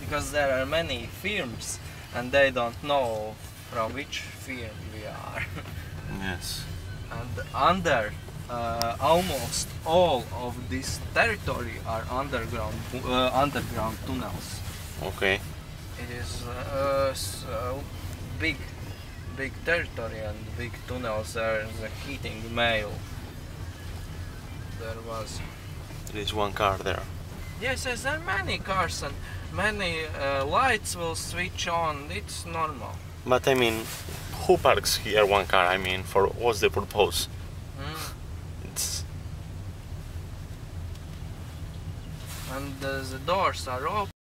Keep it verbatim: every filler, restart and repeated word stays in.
because there are many firms and they don't know from which firm we are. Yes. And under uh, almost all of this territory are underground uh, underground tunnels. Okay. It is uh, so big, big territory and big tunnels. There is a heating mail. There was. There is one car there. Yes, yes, there are many cars and many uh, lights will switch on. It's normal. But I mean, who parks here one car? I mean, for what's the purpose? Mm. It's And uh, the doors are open.